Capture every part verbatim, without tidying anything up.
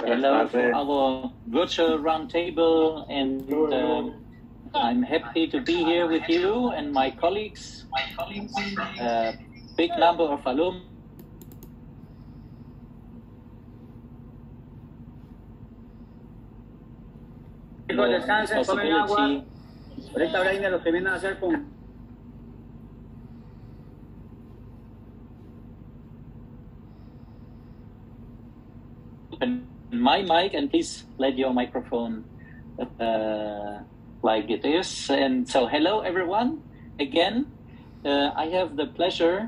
Hello for our virtual roundtable, and um, I'm happy to be here with you and my colleagues. Uh, big number of alumni. Chicos, descansen, tomen agua. Ahorita Brainer lo terminan de hacer con... Open my mic, and please let your microphone uh, like it is. And so, hello everyone again. Uh, I have the pleasure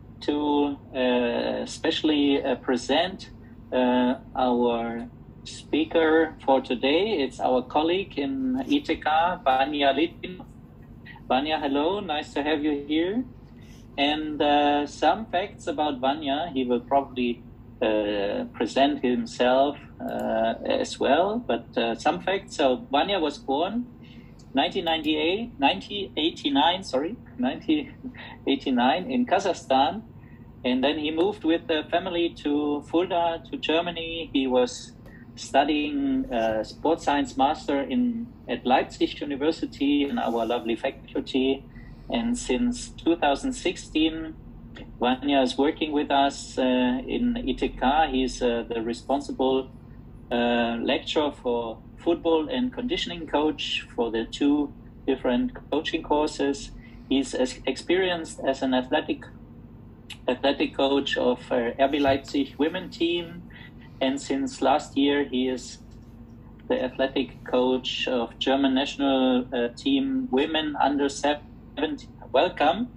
to uh, especially uh, present uh, our speaker for today. It's our colleague in I T K, Vanya Litvinov. Vanya, hello, nice to have you here. And uh, some facts about Vanya. He will probably uh, present himself uh, as well, but uh, some facts. So Vanya was born nineteen ninety-eight, nineteen eighty-nine, sorry, nineteen eighty-nine in Kazakhstan. And then he moved with the family to Fulda, to Germany. He was studying uh, sports science master in at Leipzig University in our lovely faculty. And since two thousand sixteen, Vanya is working with us uh, in I T K. He's uh, the responsible uh, lecturer for football and conditioning coach for the two different coaching courses. He's as experienced as an athletic athletic coach of uh, R B Leipzig women team. And since last year, he is the athletic coach of German national uh, team women under seventeen. Welcome.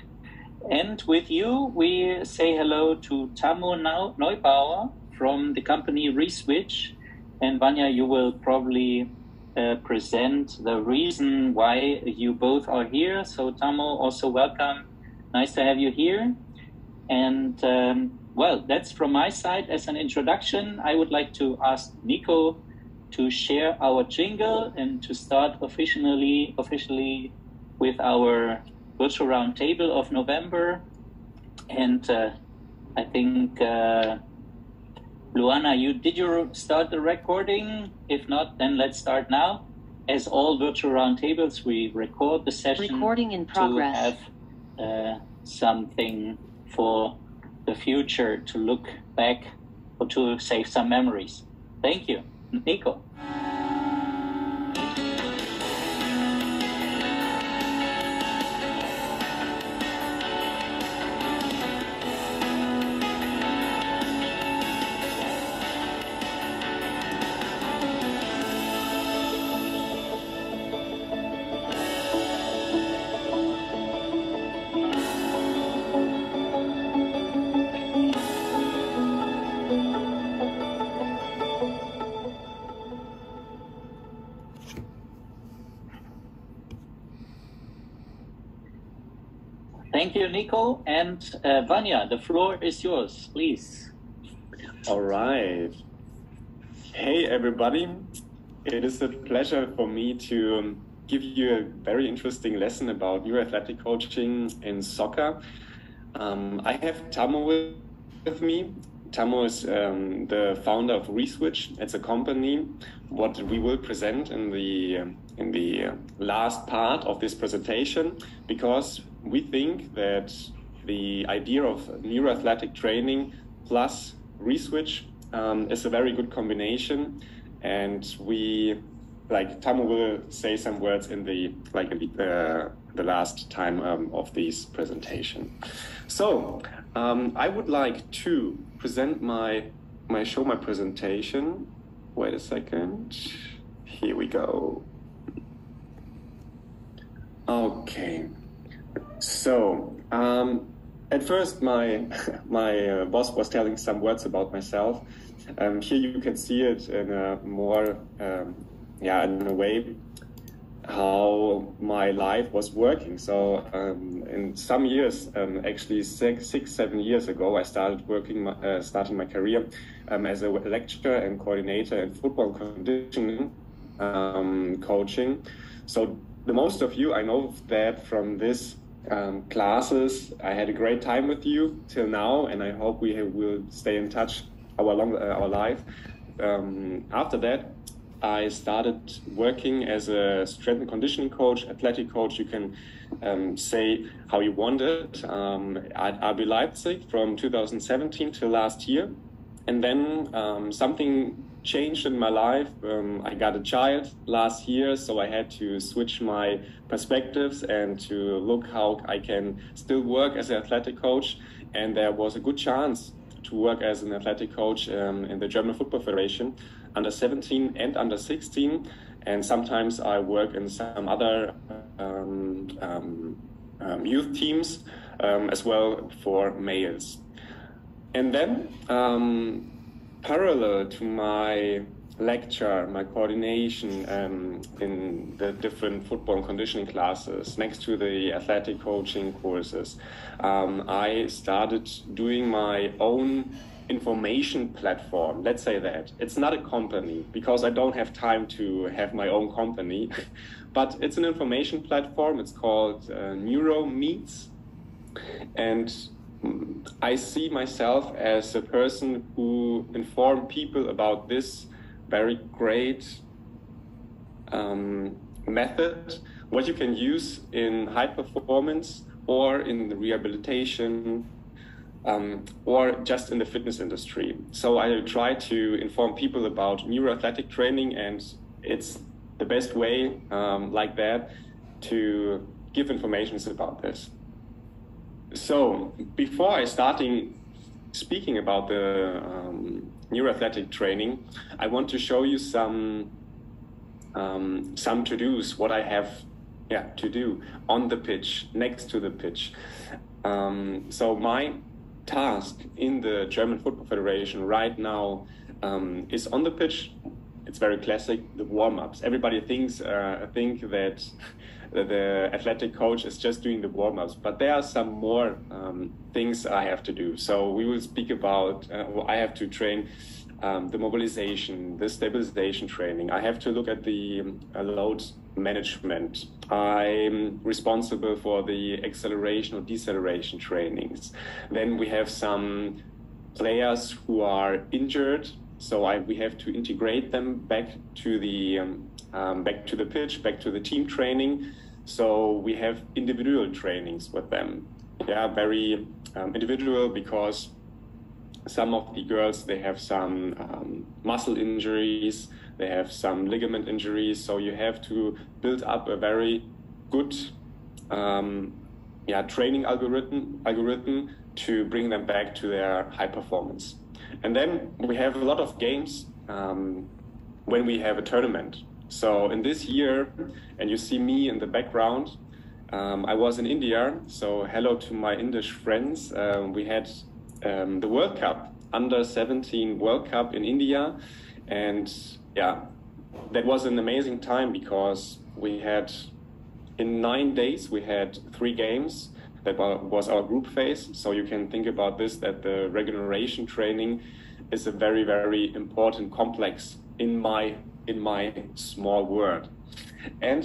And with you, we say hello to Tammo Neubauer from the company Reswitch. And Vanya, you will probably uh, present the reason why you both are here. So Tammo, also welcome. Nice to have you here. And um, well, that's from my side as an introduction. I would like to ask Nico to share our jingle and to start officially officially with our virtual roundtable of November. And uh, I think, uh, Luana, you did you start the recording? If not, then let's start now. As all virtual roundtables, we record the session. Recording in progress. To have uh, something for the future to look back or to save some memories. Thank you. Nico. Thank you, Nico. And uh, Vanya, the floor is yours, please. All right. Hey, everybody. It is a pleasure for me to give you a very interesting lesson about new athletic coaching in soccer. Um, I have Tammo with, with me. Tammo is um, the founder of Reswitch. It's a company. What we will present in the in the last part of this presentation, because we think that the idea of neuroathletic training plus Reswitch um, is a very good combination, and we, like Tammo will say some words in the like in the, uh, the last time um, of this presentation. So um, I would like to present my my show my presentation. Wait a second. Here we go. Okay. So, um, at first, my my uh, boss was telling some words about myself. Um, here you can see it in a more, um, yeah, in a way, how my life was working. So, um, in some years, um, actually six, six, seven years ago, I started working, uh, starting my career um, as a lecturer and coordinator in football conditioning um, coaching. So, the most of you, I know that from this um, classes. I had a great time with you till now, and I hope we will stay in touch our long uh, our life. um, after that, I started working as a strength and conditioning coach, athletic coach. You can um, say how you want it, um, at R B Leipzig from two thousand seventeen till last year. And then um, something changed in my life. Um, I got a child last year, so I had to switch my perspectives and to look how I can still work as an athletic coach. And there was a good chance to work as an athletic coach um, in the German Football Federation, under seventeen and under sixteen, and sometimes I work in some other um, um, um, youth teams um, as well for males. And then, um, parallel to my lecture, my coordination um, in the different football and conditioning classes, next to the athletic coaching courses, um, I started doing my own information platform. Let's say that. It's not a company because I don't have time to have my own company, but it's an information platform. It's called uh, NeuroMeets. And I see myself as a person who inform people about this very great um, method, what you can use in high performance or in the rehabilitation um, or just in the fitness industry. So I try to inform people about neuroathletic training, and it's the best way um, like that to give information about this. So before I starting speaking about the um, neuroathletic training, I want to show you some um, some to-dos, what I have yeah, to do on the pitch, next to the pitch. Um, so my task in the German Football Federation right now um, is on the pitch. It's very classic, the warm-ups. Everybody thinks uh, think that the athletic coach is just doing the warm-ups, but there are some more um, things I have to do. So we will speak about, uh, well, I have to train um, the mobilization, the stabilization training. I have to look at the uh, load management. I'm responsible for the acceleration or deceleration trainings. Then we have some players who are injured, so I, we have to integrate them back to the um, Um, back to the pitch, back to the team training. So we have individual trainings with them. They are very um, individual because some of the girls, they have some um, muscle injuries, they have some ligament injuries. So you have to build up a very good um, yeah, training algorithm, algorithm to bring them back to their high performance. And then we have a lot of games um, when we have a tournament. So in this year, and you see me in the background, um, I was in India, so hello to my Indian friends. Um, we had um, the World Cup, under seventeen World Cup in India, and yeah, that was an amazing time because we had, in nine days, we had three games. That was our group phase, so you can think about this, that the regeneration training is a very, very important complex in my in my small world. And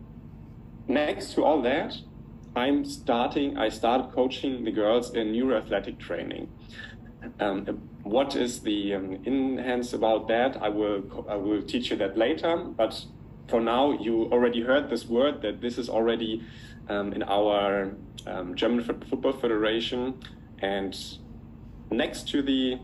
next to all that, I'm starting, I started coaching the girls in neuroathletic training. Um, what is the um, enhance about that? I will, I will teach you that later, but for now, you already heard this word, that this is already um, in our um, German Football Federation. And next to the,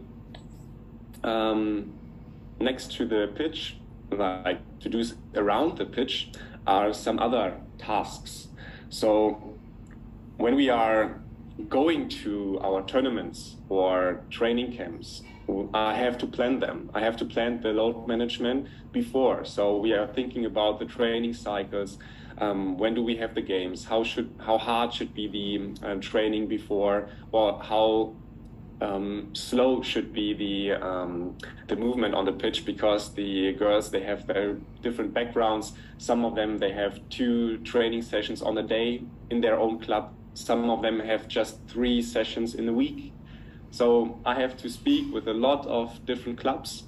um, next to the pitch, like to do around the pitch, are some other tasks. So when we are going to our tournaments or training camps, I have to plan them. I have to plan the load management before. So we are thinking about the training cycles. Um, when do we have the games? How should, how hard should be the uh, training before, or how Um, slow should be the um, the movement on the pitch, because the girls, they have very different backgrounds. Some of them, they have two training sessions on a day in their own club. Some of them have just three sessions in a week. So I have to speak with a lot of different clubs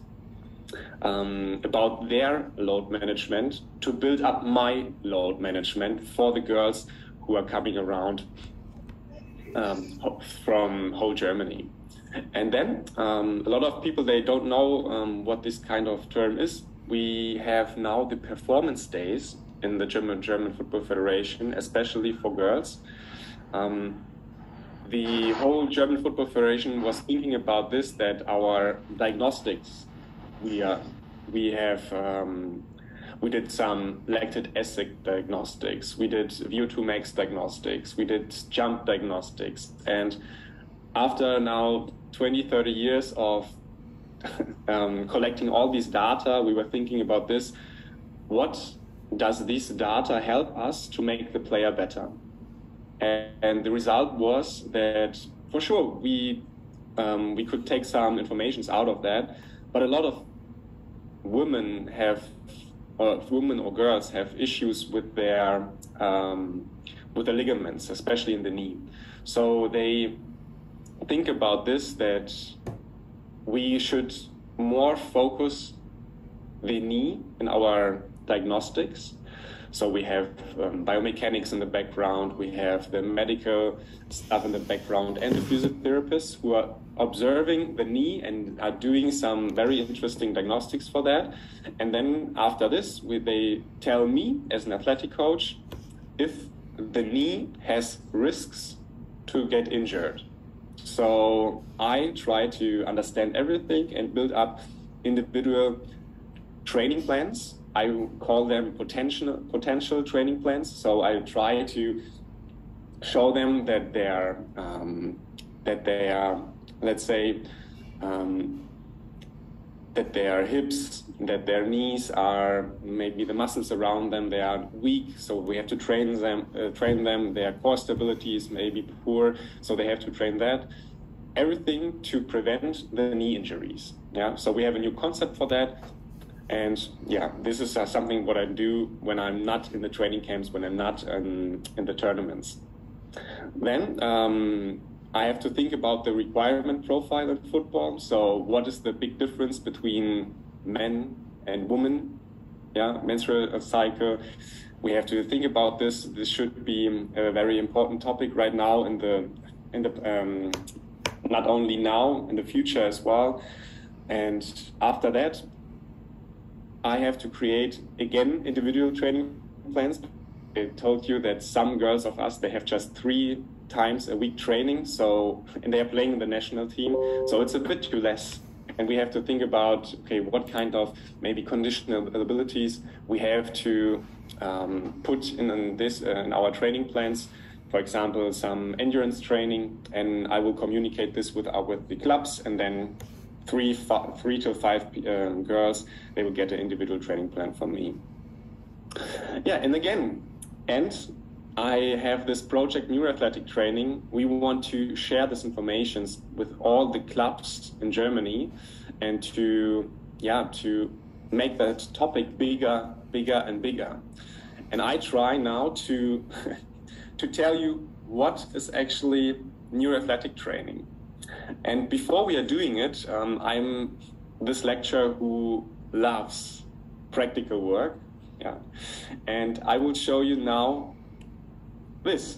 um, about their load management to build up my load management for the girls who are coming around um, from whole Germany. And then um, a lot of people, they don't know um, what this kind of term is. We have now the performance days in the German German Football Federation, especially for girls. Um, the whole German Football Federation was thinking about this, that our diagnostics, we are, we have, um, we did some lactic acid diagnostics, we did V O two max diagnostics, we did jump diagnostics, and after now twenty, thirty years of um, collecting all these data, we were thinking about this: what does this data help us to make the player better? And the result was that, for sure, we um, we could take some informations out of that, but a lot of women have, or women or girls have issues with their um, with the ligaments, especially in the knee. So they think about this, that we should more focus the knee in our diagnostics. So we have um, biomechanics in the background, we have the medical stuff in the background, and the physiotherapists who are observing the knee and are doing some very interesting diagnostics for that. And then after this, we, they tell me as an athletic coach if the knee has risks to get injured. So I try to understand everything and build up individual training plans. I call them potential potential training plans. So I try to show them that they are um, that they are, let's say, um, that their hips, that their knees are, maybe the muscles around them, they are weak. So we have to train them. Uh, train them. Their core stability is maybe poor, so they have to train that. Everything to prevent the knee injuries. Yeah. So we have a new concept for that. And yeah, this is uh, something what I do when I'm not in the training camps, when I'm not um, in the tournaments. Then um, I have to think about the requirement profile in football. So what is the big difference between men and women? Yeah, menstrual cycle. We have to think about this. This should be a very important topic right now in the, in the um, not only now, in the future as well. And after that, I have to create, again, individual training plans. I told you that some girls of us, they have just three times a week training, so, and they are playing in the national team, so it's a bit too less. And we have to think about, okay, what kind of maybe conditional abilities we have to um, put in, in this uh, in our training plans. For example, some endurance training, and I will communicate this with our with the clubs, and then three, five, three to five um, girls, they will get an individual training plan from me. Yeah, and again, and I have this project Neuroathletic Training. We want to share this information with all the clubs in Germany, and to, yeah, to make that topic bigger, bigger and bigger. And I try now to, to tell you what is actually neuroathletic training. And before we are doing it, um, I'm this lecturer who loves practical work. Yeah. And I will show you now this.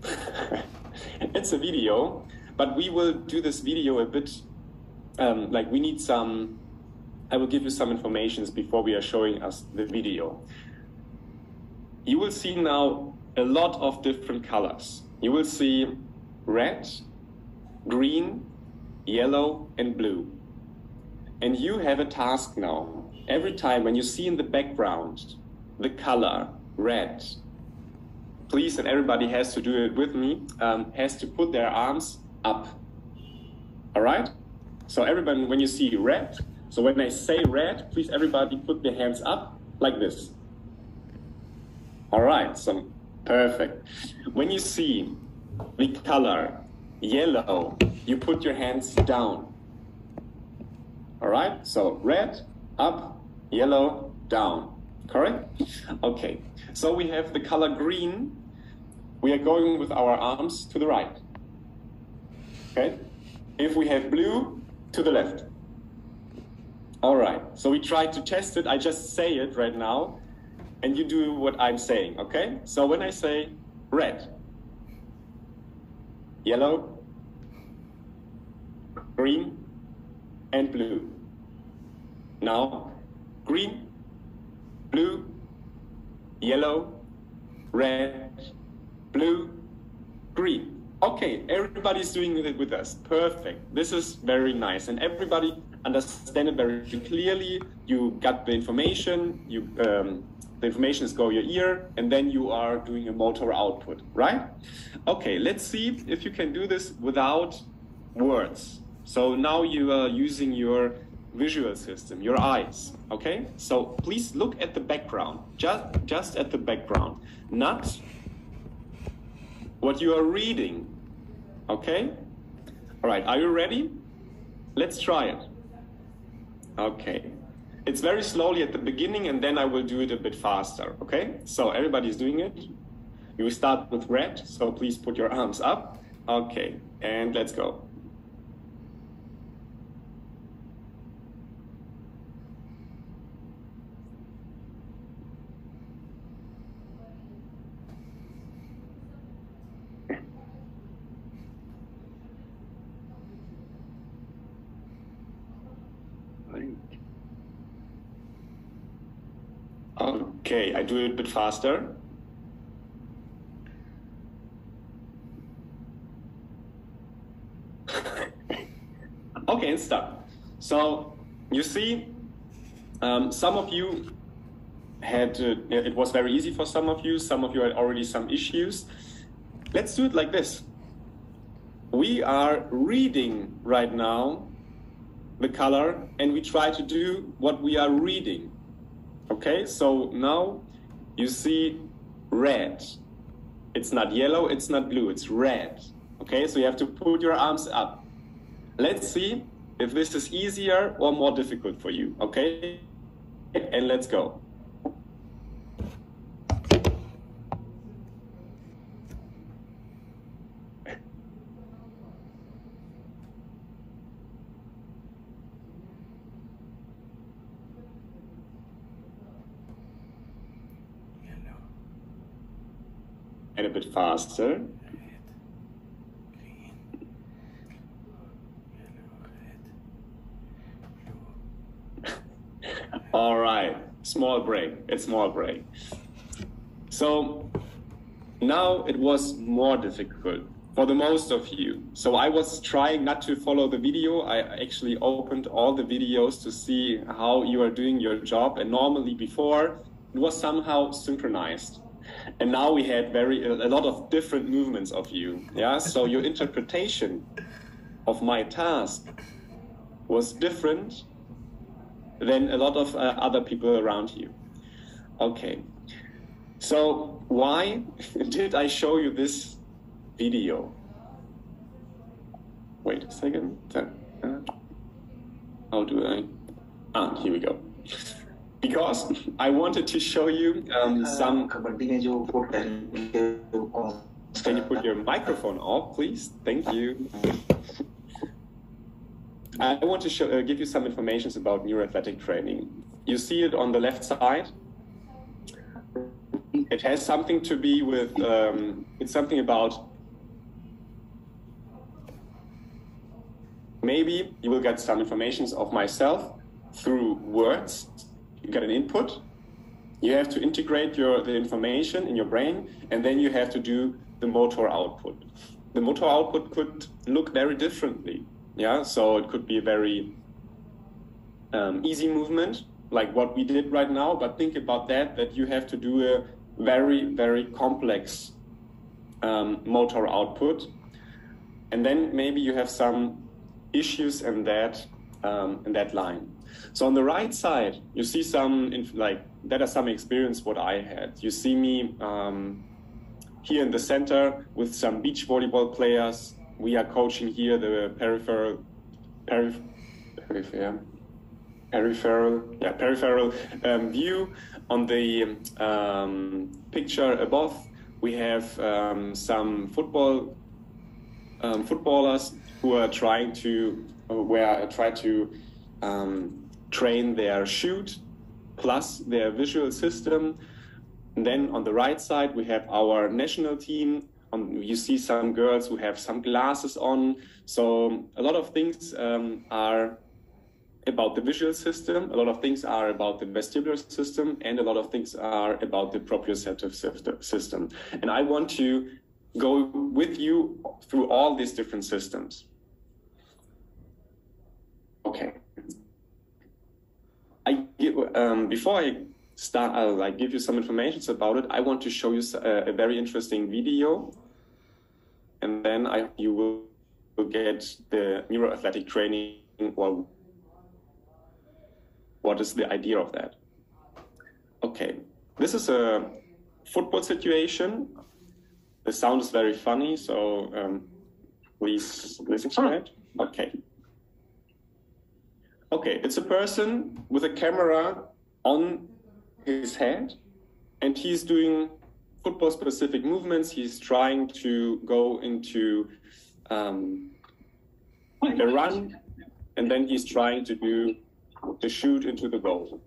It's a video, but we will do this video a bit, um, like we need some, I will give you some information before we are showing us the video. You will see now a lot of different colors. You will see red, green, yellow and blue. And you have a task now. Every time when you see in the background the color red, please, and everybody has to do it with me, um, has to put their arms up. All right? So everybody, when you see red, so when I say red, please everybody put their hands up like this. All right, so perfect. When you see the color yellow, you put your hands down. All right, so red, up, yellow, down. Correct? Okay, so we have the color green. We are going with our arms to the right. Okay, if we have blue, to the left. All right, so we try to test it. I just say it right now, and you do what I'm saying, okay? So when I say red, yellow, green, and blue. Now, green, blue, yellow, red, blue, green. Okay, everybody's doing it with us. Perfect. This is very nice. And everybody understand it very clearly. You got the information, you, um, the information is going your ear, and then you are doing a motor output, right? Okay, let's see if you can do this without words. So now you are using your visual system, your eyes, okay? So please look at the background, just, just at the background, not what you are reading, okay? All right, are you ready? Let's try it. Okay. It's very slowly at the beginning, and then I will do it a bit faster, okay? So everybody's doing it. You will start with red, so please put your arms up. Okay, and let's go. Okay, I do it a bit faster. Okay, and stop. So you see, um, some of you had, uh, it was very easy for some of you, some of you had already some issues. Let's do it like this. We are reading right now the color, and we try to do what we are reading. Okay, so now you see red. It's not yellow, it's not blue, it's red. Okay, so you have to put your arms up. Let's see if this is easier or more difficult for you, okay? And let's go. And a bit faster. All right, small break, a small break. So now it was more difficult for the most of you. So I was trying not to follow the video. I actually opened all the videos to see how you are doing your job. And normally before it was somehow synchronized. And now we had very a lot of different movements of you. Yeah, so your interpretation of my task was different than a lot of uh, other people around you. Okay, so why did I show you this video? Wait a second. How do I? Ah, here we go. Because I wanted to show you um, some... Can you put your microphone off, please? Thank you. I want to show, uh, give you some information about neuroathletic training. You see it on the left side. It has something to be with, um, it's something about, maybe you will get some information of myself through words. You get an input. You have to integrate your, the information in your brain, and then you have to do the motor output. The motor output could look very differently. Yeah, so it could be a very um, easy movement, like what we did right now, but think about that, that you have to do a very, very complex um, motor output. And then maybe you have some issues in that, um, in that line. So on the right side, you see some, like, that are some experience what I had. You see me um, here in the center with some beach volleyball players. We are coaching here the peripheral, periph peripheral, peripheral, yeah, peripheral um, view. On the um, picture above, we have um, some football um, footballers who are trying to, uh, where try to um, train their shoot plus their visual system. And then on the right side, we have our national team on, you see some girls who have some glasses on. So a lot of things um, are about the visual system, a lot of things are about the vestibular system, and a lot of things are about the proprioceptive system. And I want to go with you through all these different systems. Okay. I um, before I start, I'll like give you some information about it. I want to show you a, a very interesting video, and then I you will, will get the neuroathletic training, or what is the idea of that. Okay, this is a football situation. The sound is very funny, so um, please listen to it. Okay. Okay, it's a person with a camera on his head, and he's doing football-specific movements. He's trying to go into um, the run, and then he's trying to do the shoot into the goal.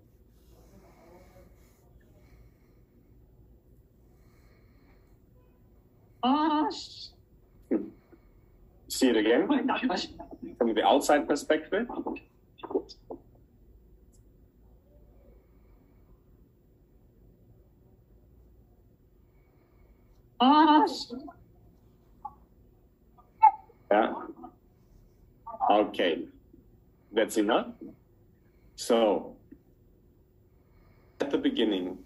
See it again from the outside perspective. Yeah. Okay. That's enough. So, at the beginning,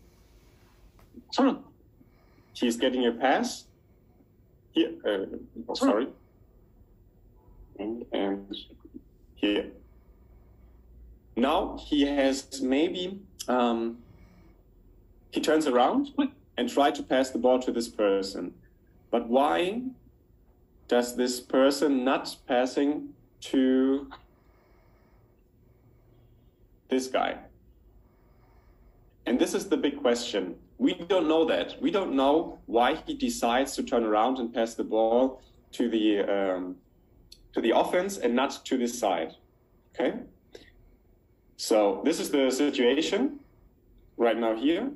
he's getting a pass. Here, uh, oh, sorry. And, and here. Now he has maybe, um, he turns around and try to pass the ball to this person. But why does this person not passing to this guy? And this is the big question. We don't know that. We don't know why he decides to turn around and pass the ball to the um, to the offense and not to this side. Okay? So this is the situation right now here.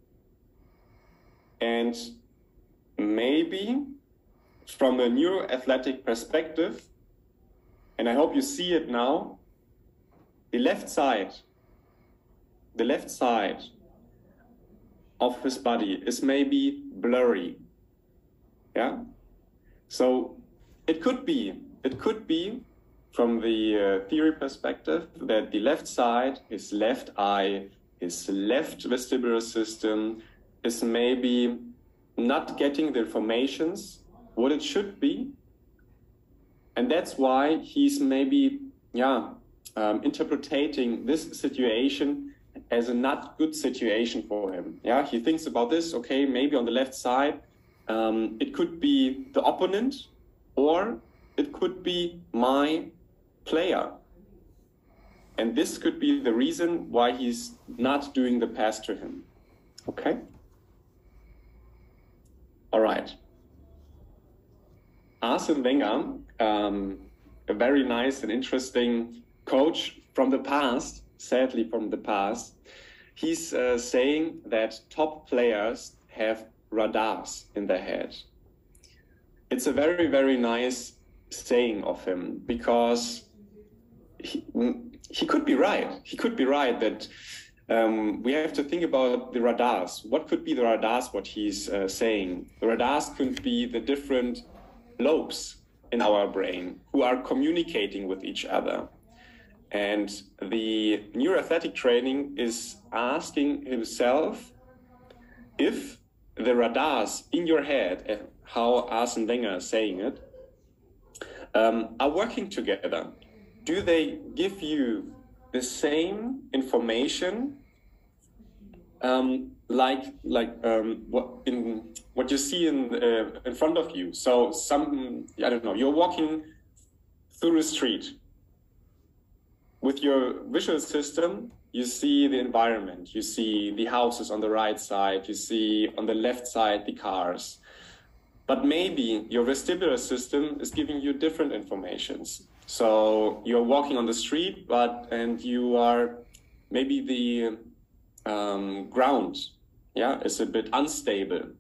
And maybe from a neuroathletic perspective, and I hope you see it now, the left side, the left side of his body is maybe blurry. Yeah? So it could be, it could be from the uh, theory perspective that the left side, his left eye, his left vestibular system is maybe not getting the informations what it should be. And that's why he's maybe, yeah, um, interpreting this situation as a not good situation for him. Yeah, he thinks about this, okay, maybe on the left side, um, it could be the opponent, or it could be my player. And this could be the reason why he's not doing the pass to him. Okay? All right. Arsene Wenger, um, a very nice and interesting coach from the past, sadly from the past, he's uh, saying that top players have radars in their head. It's a very, very nice saying of him, because he, he could be right. He could be right that um, we have to think about the radars. What could be the radars, what he's uh, saying? The radars could be the different lobes in our brain who are communicating with each other. And the neuroathletic training is asking himself if the radars in your head, how Arsene Wenger is saying it, um, are working together. Do they give you the same information um, like like um, what in what you see in uh, in front of you? So some, I don't know, you're walking through the street. With your visual system, you see the environment, you see the houses on the right side, you see on the left side the cars. But maybe your vestibular system is giving you different informations. So you're walking on the street, but and you are maybe the um, ground, yeah, is a bit unstable.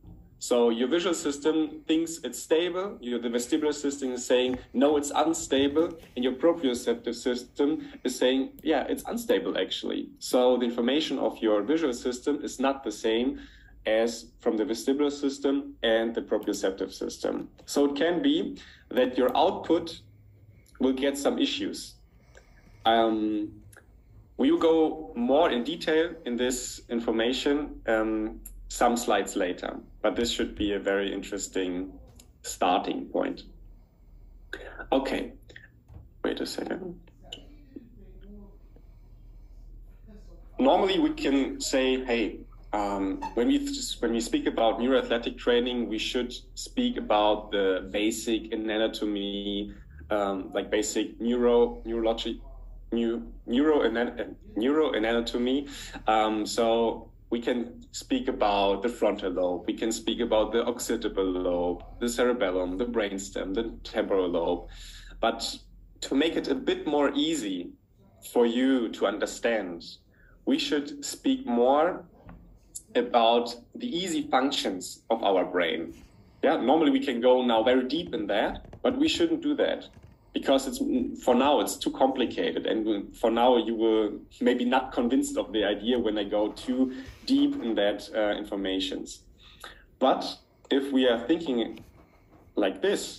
So your visual system thinks it's stable, your, the vestibular system is saying, no, it's unstable, and your proprioceptive system is saying, yeah, it's unstable actually. So the information of your visual system is not the same as from the vestibular system and the proprioceptive system. So it can be that your output will get some issues. Um, we will go more in detail in this information um, some slides later, but this should be a very interesting starting point. Okay, wait a second. Normally we can say, hey, um, when we when we speak about neuroathletic training, we should speak about the basic anatomy, um, like basic neuro neurology, new neuro neuroanatomy. Um, so we can speak about the frontal lobe, we can speak about the occipital lobe, the cerebellum, the brainstem, the temporal lobe. But to make it a bit more easy for you to understand, we should speak more about the easy functions of our brain. Yeah, normally we can go now very deep in that, but we shouldn't do that because it's for now it's too complicated, and for now you will maybe not convinced of the idea when I go too deep in that uh, informations. But if we are thinking like this,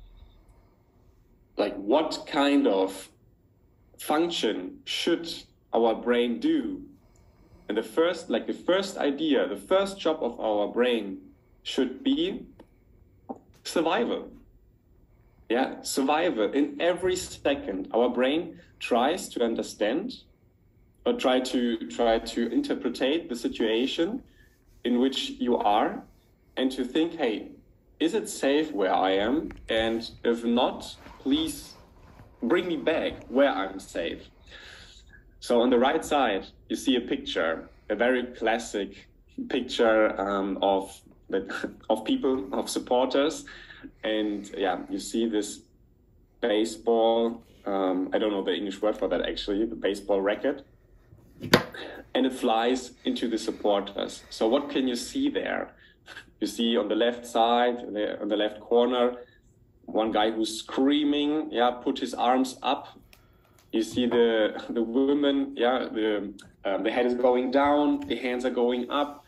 like what kind of function should our brain do? And the first, like the first idea, the first job of our brain should be survival. Yeah, survival. In every second, our brain tries to understand or try to try to interpret the situation in which you are, and to think, hey, is it safe where I am? And if not, please bring me back where I'm safe. So on the right side, you see a picture, a very classic picture um, of the, of people, of supporters. And yeah, you see this baseball, um, I don't know the English word for that actually, the baseball racket. And it flies into the supporters. So what can you see there? You see on the left side, on the left corner, one guy who's screaming, yeah, put his arms up. You see the the woman, yeah, the um, the head is going down, the hands are going up.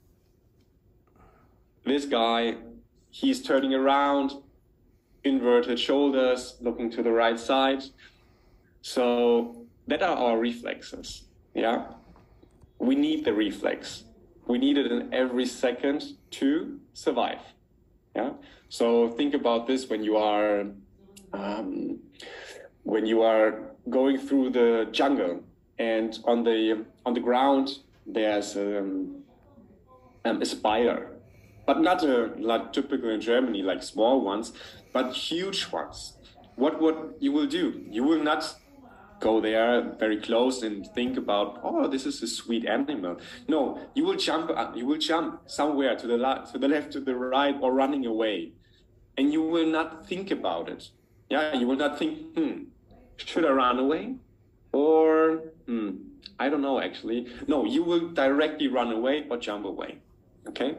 This guy, he's turning around, inverted shoulders, looking to the right side. So that are our reflexes, yeah? We need the reflex. We need it in every second to survive, yeah? So think about this when you are, um, when you are going through the jungle, and on the on the ground there's um, um, a spider, but not a like typical in Germany, like small ones, but huge ones. What what you will do? You will not go there very close and think about, oh, this is a sweet animal. No, you will jump. You will jump somewhere to the left, to the left, to the right, or running away, and you will not think about it. Yeah, you will not think, hmm. Should I run away? Or, hmm, I don't know actually. No, you will directly run away or jump away, okay?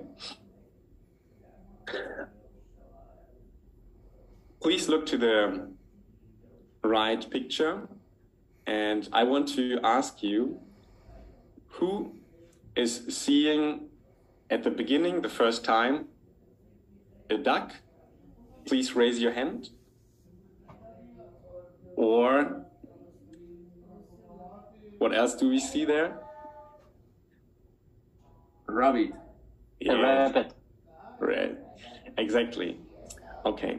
Please look to the right picture, and I want to ask you, who is seeing at the beginning, the first time, a duck? Please raise your hand. Or what else do we see there? Rabbit. Yeah. A rabbit. Right. Exactly. Okay.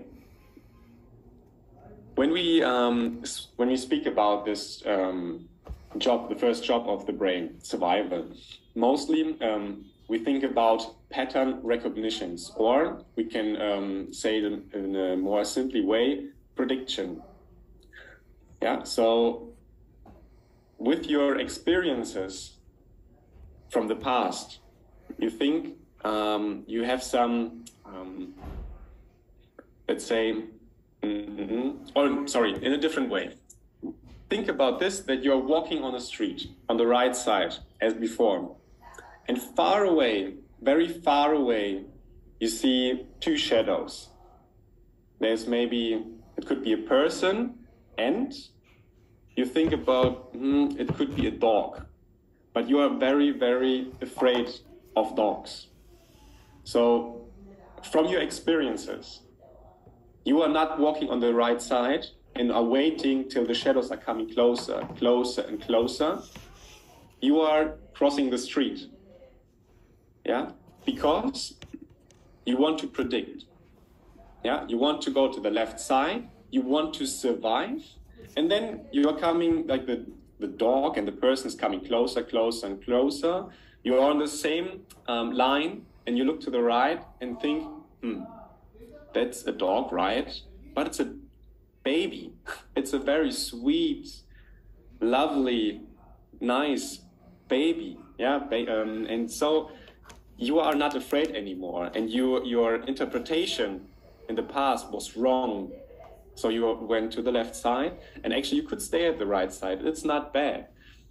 When we um, when we speak about this um, job, the first job of the brain, survival, mostly um, we think about pattern recognitions, or we can um, say it in a more simply way, prediction. Yeah, so with your experiences from the past, you think um, you have some, um, let's say, mm-hmm, or sorry, in a different way. Think about this, that you're walking on a street on the right side as before, and far away, very far away, you see two shadows. There's maybe, it could be a person, and you think about, hmm, it could be a dog, but you are very, very afraid of dogs. So from your experiences, you are not walking on the right side and are waiting till the shadows are coming closer, closer and closer. You are crossing the street, yeah, because you want to predict, yeah, you want to go to the left side, you want to survive, and then you are coming, like the, the dog and the person is coming closer, closer and closer. You are on the same um, line, and you look to the right and think, hmm, that's a dog, right? But it's a baby. It's a very sweet, lovely, nice baby. Yeah, ba- um, and so you are not afraid anymore, and you, your interpretation in the past was wrong. So you went to the left side, and actually you could stay at the right side. It's not bad.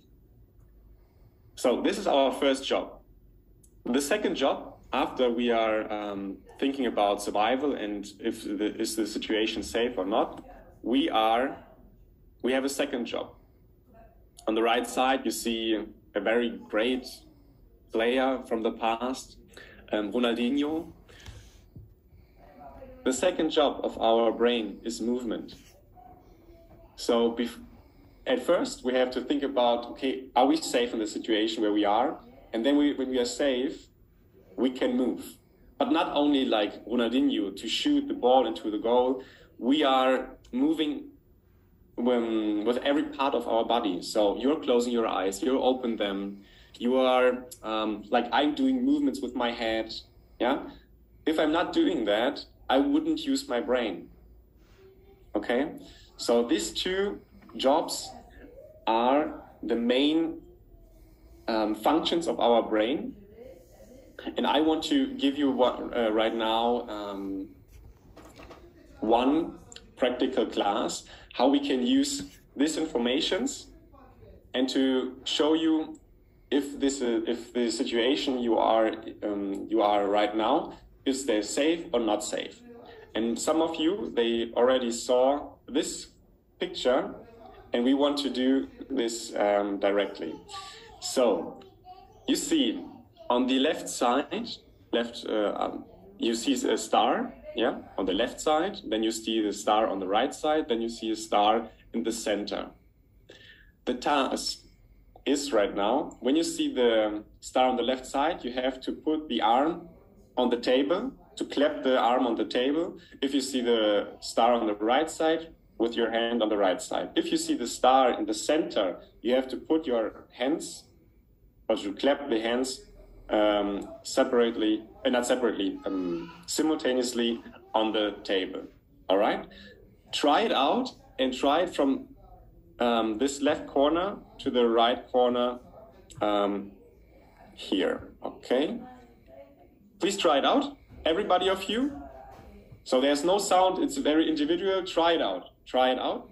So this is our first job. The second job, after we are um, thinking about survival and if the, is the situation safe or not, we are, we have a second job. On the right side, you see a very great player from the past, um, Ronaldinho. The second job of our brain is movement. So bef- at first, we have to think about, okay, are we safe in the situation where we are? And then we, when we are safe, we can move. But not only like Ronaldinho to shoot the ball into the goal, we are moving um, with every part of our body. So you're closing your eyes, you open them, you are, um, like I'm doing movements with my head, yeah? If I'm not doing that, I wouldn't use my brain, okay? So these two jobs are the main um, functions of our brain. And I want to give you one, uh, right now um, one practical class, how we can use these informations and to show you if this uh, if the situation you are um, you are right now, is they safe or not safe. And some of you, they already saw this picture, and we want to do this um, directly. So you see on the left side, left uh, um, you see a star, yeah, on the left side, then you see the star on the right side, then you see a star in the center. The task is right now, when you see the star on the left side, you have to put the arm on the table, to clap the arm on the table. If you see the star on the right side, with your hand on the right side. If you see the star in the center, you have to put your hands, or to clap the hands um, separately, uh, not separately, um, simultaneously on the table. All right? Try it out and try it from um, this left corner to the right corner um, here. Okay? Please try it out, everybody of you. So there's no sound, it's very individual. Try it out. Try it out.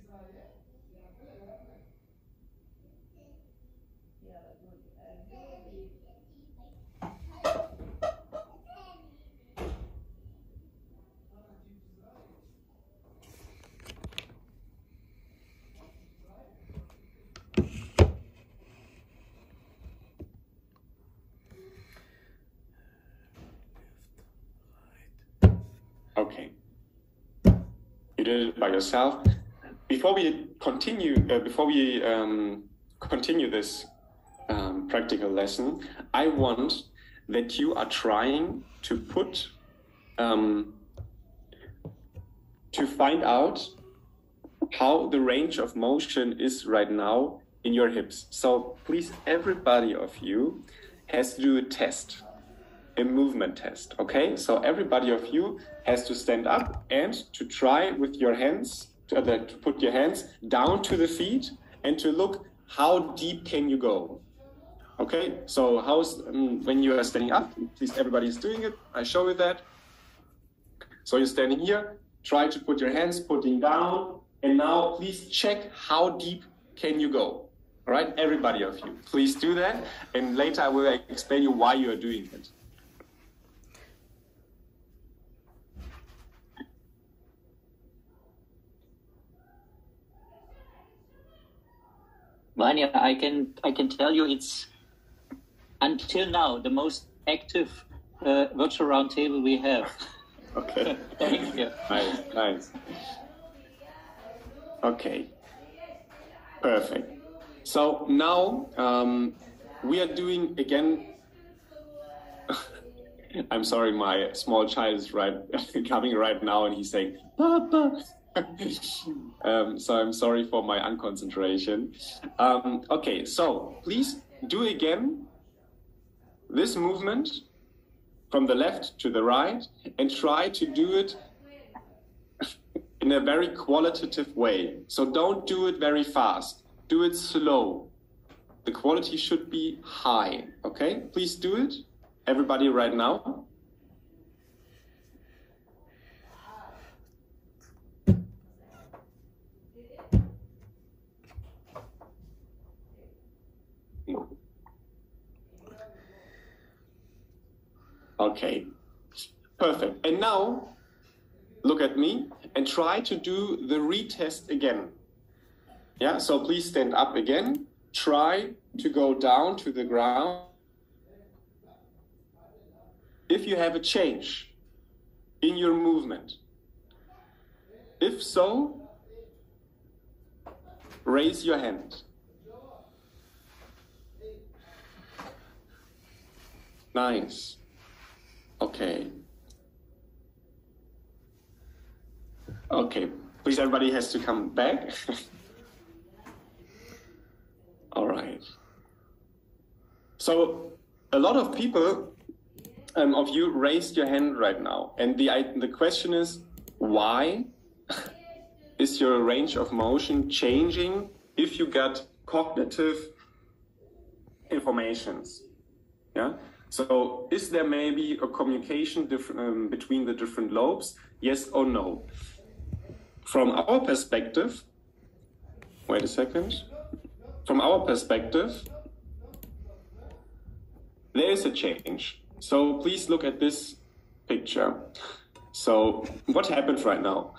Okay. You did it by yourself. Before we continue, uh, before we um, continue this um, practical lesson, I want that you are trying to put, um, to find out how the range of motion is right now in your hips. So please, everybody of you has to do a test. A movement test, okay? So everybody of you has to stand up and to try with your hands, to, uh, to put your hands down to the feet and to look how deep can you go, okay? So how's, um, when you are standing up, please everybody is doing it, I show you that. So you're standing here, try to put your hands putting down, and now please check how deep can you go, all right? Everybody of you, please do that, and later I will explain you why you are doing it. Vanya, I can I can tell you it's until now the most active uh, virtual roundtable we have. Okay. Thank you. Nice, nice. Okay. Perfect. So now um, we are doing again. I'm sorry, my small child is right coming right now, and he's saying, "Papa." um, so I'm sorry for my unconcentration. Um, okay, so please do again this movement from the left to the right, and try to do it in a very qualitative way. So don't do it very fast. Do it slow. The quality should be high. Okay, please do it. Everybody right now. Okay, perfect. And now look at me and try to do the retest again. Yeah, so please stand up again. Try to go down to the ground. If you have a change in your movement, if so, raise your hand. Nice. Okay. Okay, please everybody has to come back. All right. So a lot of people um, of you raised your hand right now. And the, the question is, why is your range of motion changing if you get cognitive informations? Yeah. So is there maybe a communication um, between the different lobes? Yes or no? From our perspective, wait a second. From our perspective, there is a change. So please look at this picture. So what happens right now?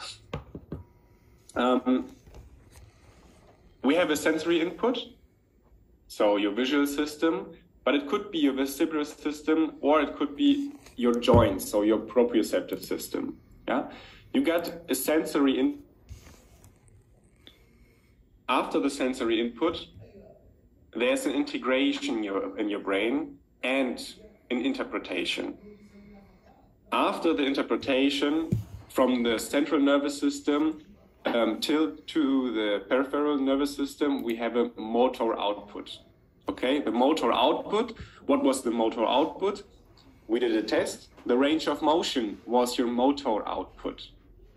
Um, we have a sensory input, so your visual system, but it could be your vestibular system, or it could be your joints, so your proprioceptive system. Yeah, you get a sensory input. After the sensory input, there's an integration in your, in your brain and an interpretation. After the interpretation, from the central nervous system um, till to the peripheral nervous system, we have a motor output. Okay, the motor output, what was the motor output? We did a test. The range of motion was your motor output.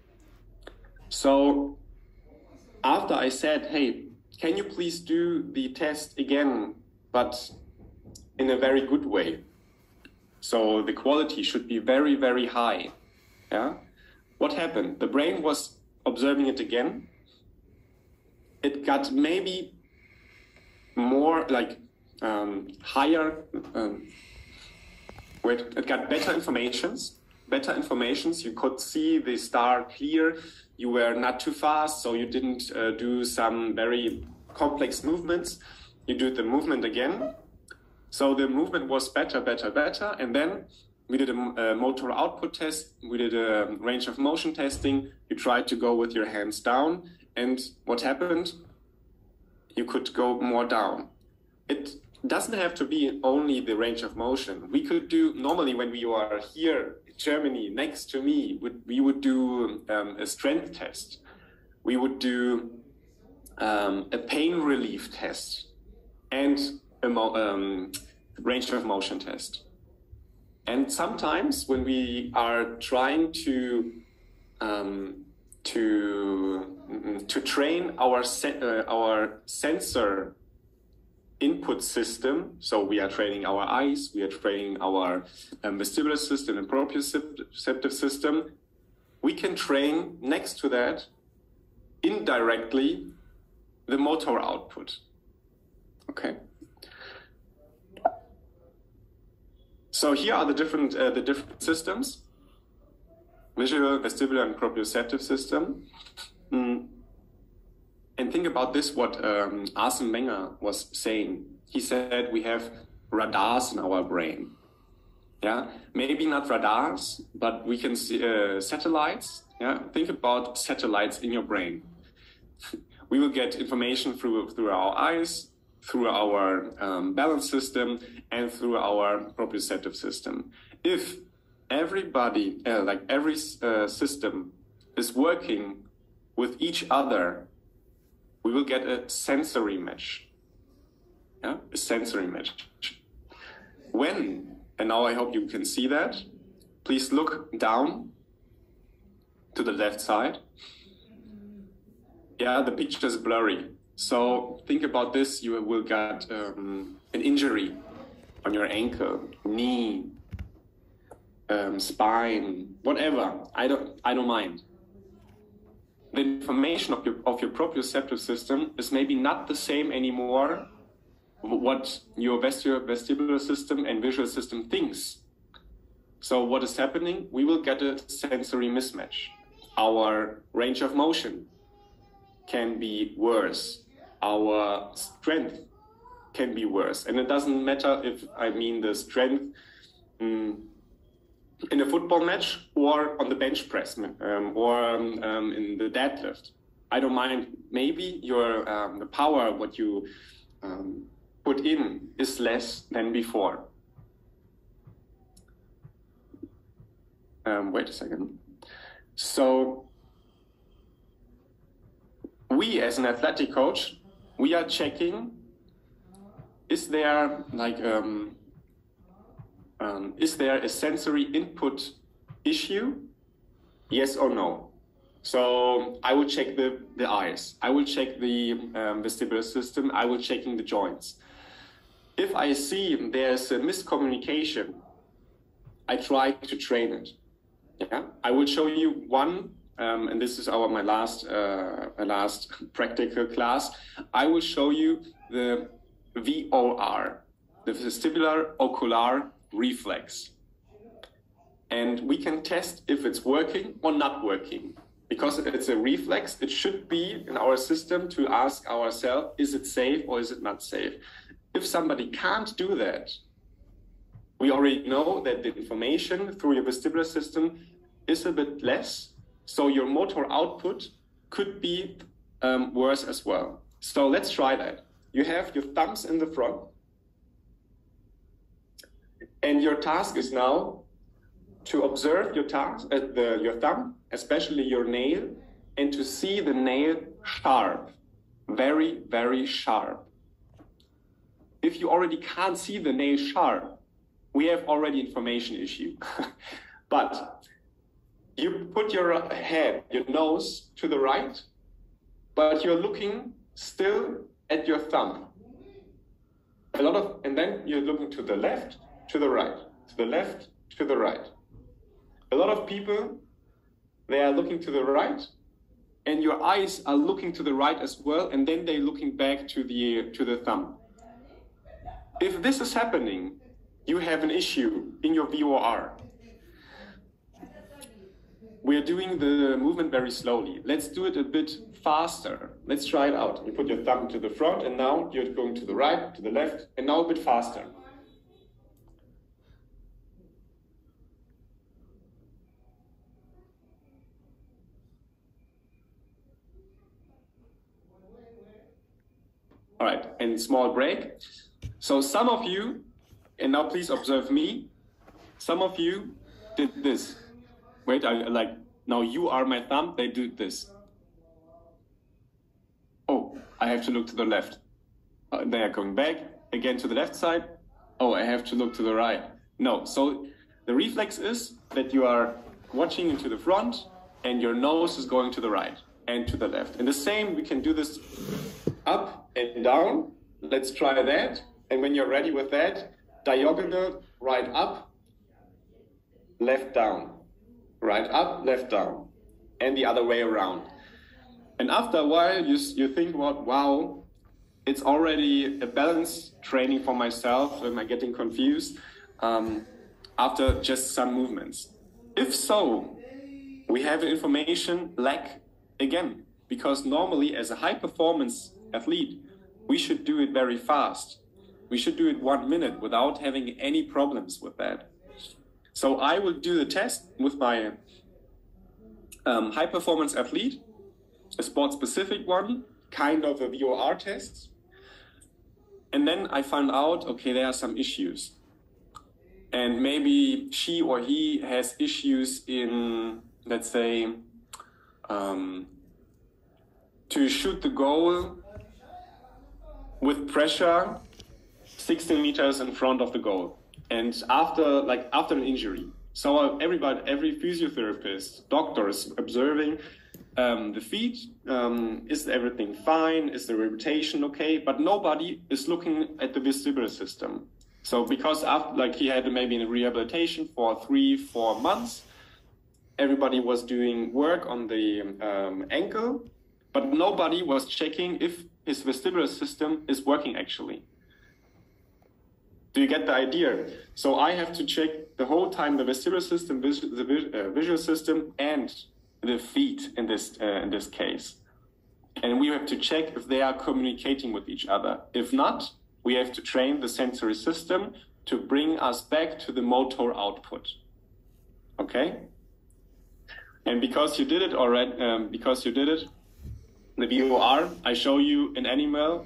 So after I said, hey, can you please do the test again, but in a very good way? So the quality should be very, very high. Yeah. What happened? The brain was observing it again. It got maybe more like um, higher, um, wait, it got better informations, better informations. You could see the star clear. You were not too fast, so you didn't uh, do some very complex movements. You did the movement again. So the movement was better, better, better. And then we did a, a motor output test. We did a range of motion testing. You tried to go with your hands down. And what happened? You could go more down. It doesn't have to be only the range of motion. We could do, normally when we are here in Germany, next to me, we would do um, a strength test. We would do um, a pain relief test and a mo um, range of motion test. And sometimes when we are trying to um, to to train our sen uh, our sensor input system, so we are training our eyes, we are training our um, vestibular system and proprioceptive system, we can train next to that indirectly the motor output. Okay. So here are the different uh, the different systems: visual, vestibular, and proprioceptive system. Mm. and think about this, what um, Arsene Wenger was saying. He said we have radars in our brain. Yeah, maybe not radars, but we can see uh, satellites. Yeah, think about satellites in your brain. We will get information through through our eyes, through our um, balance system, and through our proprioceptive system. If everybody, uh, like every uh, system, is working with each other, we will get a sensory match. Yeah, a sensory match. When, and now I hope you can see that, please look down to the left side. Yeah, the picture is blurry. So think about this, you will get um, an injury on your ankle, knee, um, spine, whatever. I don't, I don't mind. The information of your, of your proprioceptive system is maybe not the same anymore what your vestibular system and visual system thinks. So what is happening? We will get a sensory mismatch. Our range of motion can be worse. Our strength can be worse. And it doesn't matter if I mean the strength um, in a football match or on the bench press um, or um, in the deadlift. I don't mind. Maybe your um, the power, what you um, put in is less than before. Um, wait a second. So we as an athletic coach, we are checking, is there like, um, um, is there a sensory input issue? Yes or no? So I will check the, the eyes. I will check the um, vestibular system. I will checking the joints. If I see there's a miscommunication, I try to train it. Yeah, I will show you one, um, and this is our my last uh, my last practical class. I will show you the V O R, the vestibular ocular reflex, and we can test if it's working or not working. Because it's a reflex, it should be in our system to ask ourselves: is it safe or is it not safe? If somebody can't do that, we already know that the information through your vestibular system is a bit less, so your motor output could be um, worse as well. So let's try that. You have your thumbs in the front, and your task is now to observe your task, uh, the, your thumb, especially your nail, and to see the nail sharp, very, very sharp. If you already can't see the nail sharp, we have already information issue. But you put your head, your nose to the right, but you're looking still at your thumb. A lot of, and then you're looking to the left, to the right, to the left, to the right. A lot of people, they are looking to the right, and your eyes are looking to the right as well, and then they're looking back to the to the thumb. If this is happening, you have an issue in your V O R. We are doing the movement very slowly. Let's do it a bit faster. Let's try it out. You put your thumb to the front, and now you're going to the right, to the left, and now a bit faster. All right, and small break. So some of you, and now please observe me, some of you did this. Wait, I like, now you are my thumb, they do this. Oh, I have to look to the left. Uh, they are going back, again to the left side. Oh, I have to look to the right. No, so the reflex is that you are watching into the front and your nose is going to the right and to the left. And the same, we can do this up and down. Let's try that. And when you're ready with that, diagonal, right up, left down, right up, left down, and the other way around. And after a while, you, you think about, wow, it's already a balance training for myself. Am I getting confused? Um, after just some movements. If so, we have information lack again. because normally as a high performance athlete, we should do it very fast. We should do it one minute without having any problems with that. So I will do the test with my um, high performance athlete, a sport specific one, kind of a V O R test. And then I found out, okay, there are some issues. And maybe she or he has issues in, let's say, um, to shoot the goal with pressure sixteen meters in front of the goal. And after, like, after an injury. So everybody, every physiotherapist, doctors observing um, the feet, um, is everything fine? Is the rehabilitation okay? But nobody is looking at the vestibular system. So because after, like he had maybe in rehabilitation for three, four months, everybody was doing work on the um, ankle, but nobody was checking if his vestibular system is working actually. Do you get the idea? So I have to check the whole time the vestibular system, vis the vis uh, visual system, and the feet in this uh, in this case. And we have to check if they are communicating with each other. If not, we have to train the sensory system to bring us back to the motor output. Okay? And because you did it already, um, because you did it, the V O R, I show you an animal.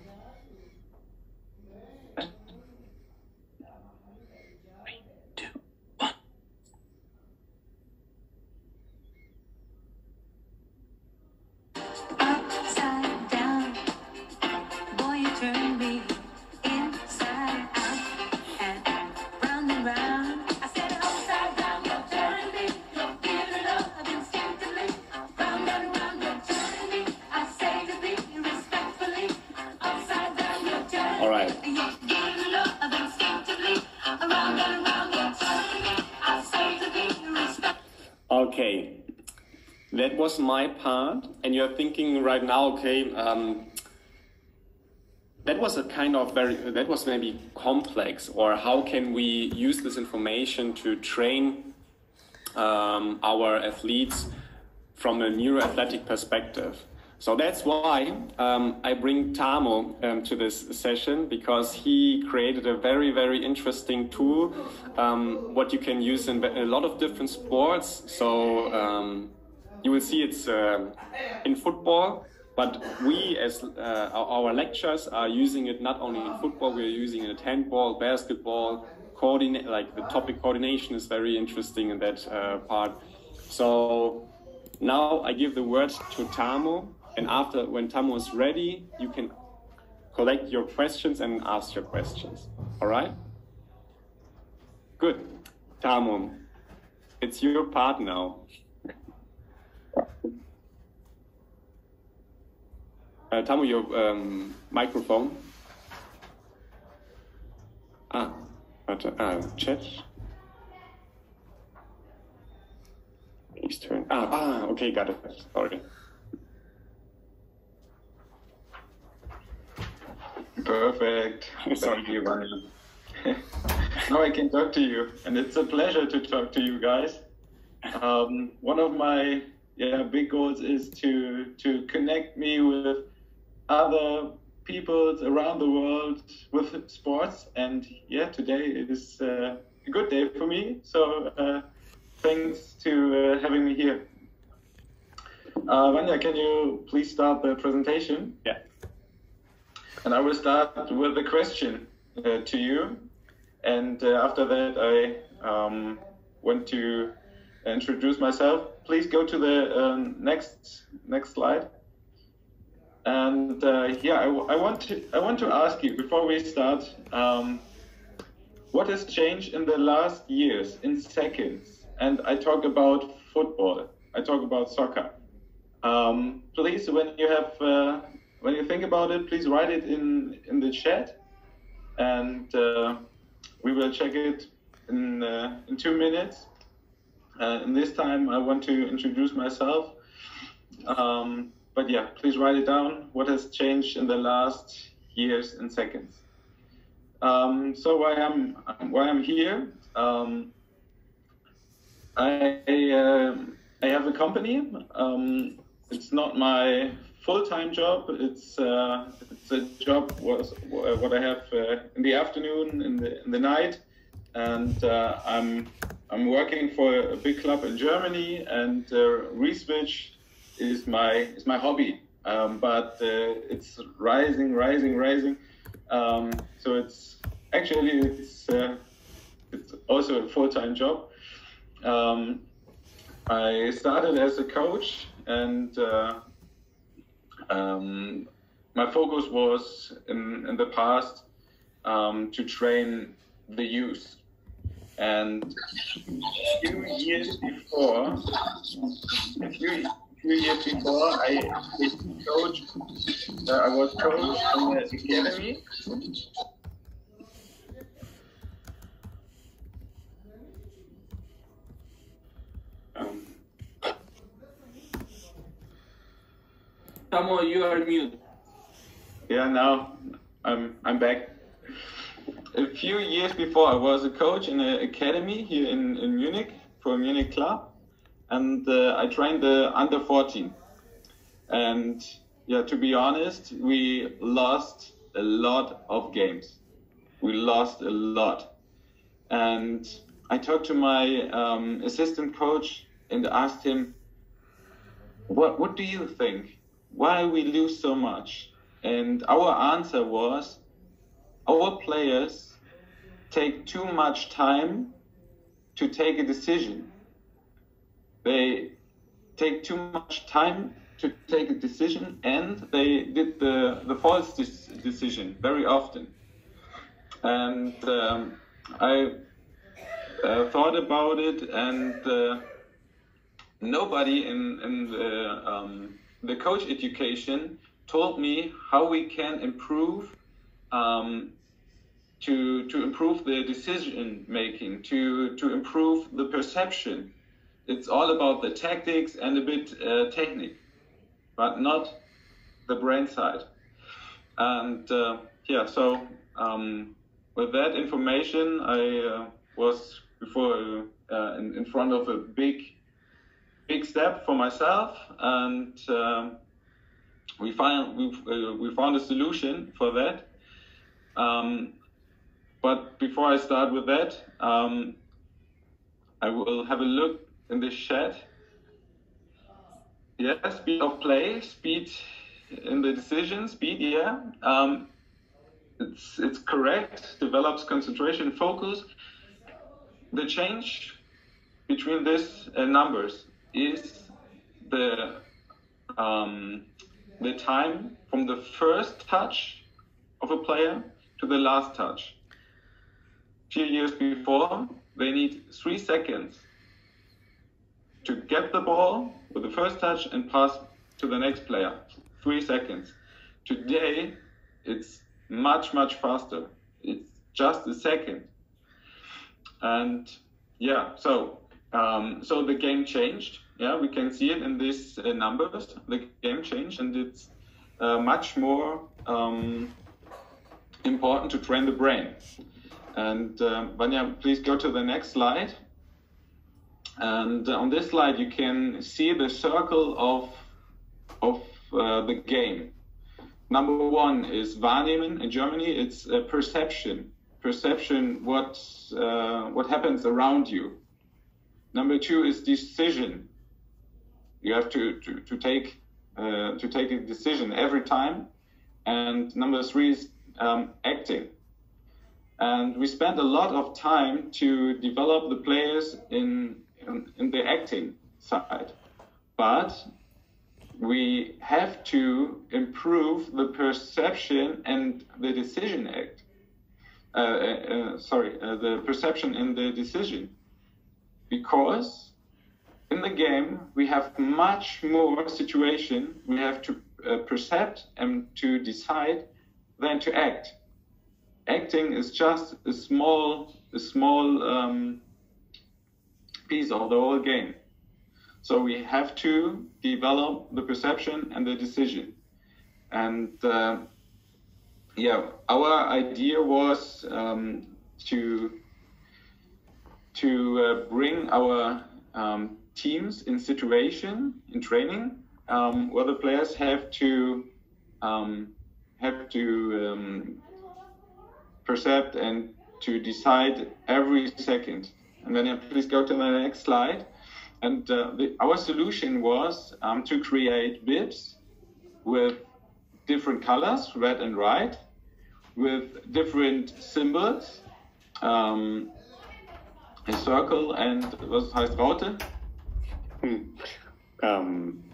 Okay, that was my part, and you're thinking right now, okay, um, that was a kind of very, that was maybe complex, or how can we use this information to train um, our athletes from a neuroathletic perspective? So that's why um, I bring Tamo um, to this session, because he created a very, very interesting tool, um, what you can use in a lot of different sports. So um, you will see it's uh, in football, but we as uh, our, our lecturers are using it not only in football, we're using it in handball, basketball, coordinate, like the topic coordination is very interesting in that uh, part. So now I give the word to Tamo. And after, when Tamo is ready, you can collect your questions and ask your questions. All right? Good. Tamo, it's your part now. Uh, Tamo, your um, microphone. Ah, warte, ah, chat. Please turn. Ah, ah, okay, got it. Sorry. Perfect. Thank you, Ronnie. Now I can talk to you, and it's a pleasure to talk to you guys. Um, one of my yeah big goals is to to connect me with other people around the world with sports, and yeah, today is uh, a good day for me. So uh, thanks to uh, having me here. Uh, Vanya, can you please start the presentation? Yeah. And I will start with a question uh, to you. And uh, after that, I um, want to introduce myself. Please go to the um, next next slide. And uh, yeah, I, I want to I want to ask you before we start, um, what has changed in the last years in seconds? And I talk about football. I talk about soccer. Um, please, when you have uh, when you think about it, please write it in in the chat, and uh, we will check it in uh, in two minutes. Uh, and this time, I want to introduce myself. Um, but yeah, please write it down. What has changed in the last years in seconds? Um, so why I'm why I'm here? Um, I uh, I have a company. Um, it's not my full-time job. It's uh, it's a job was what I have uh, in the afternoon, in the in the night, and uh, I'm I'm working for a big club in Germany, and uh, Reswitch is my is my hobby. Um, but uh, it's rising, rising, rising. Um, so it's actually it's uh, it's also a full-time job. Um, I started as a coach, and uh, um, my focus was in, in the past um, to train the youth. And a few years before, a few, few years before, I was coach. Uh, I was coach in the academy. Um. Samuel, you are mute. Yeah, now I'm I'm back. A few years before, I was a coach in an academy here in, in Munich for a Munich club, and uh, I trained the under fourteen. And yeah, to be honest, we lost a lot of games. We lost a lot. And I talked to my um, assistant coach and asked him, what, what do you think? Why we lose so much? And our answer was, our players take too much time to take a decision. They take too much time to take a decision, and they did the, the false decision very often. And um, I uh, thought about it, and uh, nobody in, in the, um, the coach education told me how we can improve um, to to improve the decision making, to to improve the perception. It's all about the tactics and a bit uh, technique, but not the brain side. And uh, yeah, so um, with that information, I uh, was before uh, in, in front of a big big step for myself, and um, we find we uh, we found a solution for that. Um, but before I start with that, um, I will have a look in the chat. Yeah, speed of play, speed in the decision, speed. Yeah, um, it's it's correct. Develops concentration, focus. The change between these uh, numbers is the um, the time from the first touch of a player to the last touch. Few years before, they need three seconds to get the ball with the first touch and pass to the next player. Three seconds. Today, it's much, much faster. It's just a second. And yeah, so um, so the game changed. Yeah, we can see it in these uh, numbers. The game changed, and it's uh, much more um, important to train the brain. And um, Vanya, please go to the next slide. And on this slide, you can see the circle of of uh, the game. Number one is Wahrnehmen in Germany. It's uh, perception. Perception, what uh, what happens around you. Number two is decision. You have to to, to take uh, to take a decision every time. And number three is um, acting. And we spent a lot of time to develop the players in in, in the acting side, but we have to improve the perception and the decision act. Uh, uh, sorry, uh, the perception and the decision, because in the game we have much more situation we have to uh, percept and to decide than to act. Acting is just a small, a small um, piece of the whole game. So we have to develop the perception and the decision. And uh, yeah, our idea was um, to to uh, bring our um, teams in situation in training um, where the players have to um, have to um, percept and to decide every second. And then please go to the next slide. And uh, the, our solution was um, to create bibs with different colors, red and white, with different symbols, um, a circle and was heißt Raute? Hm. Ähm,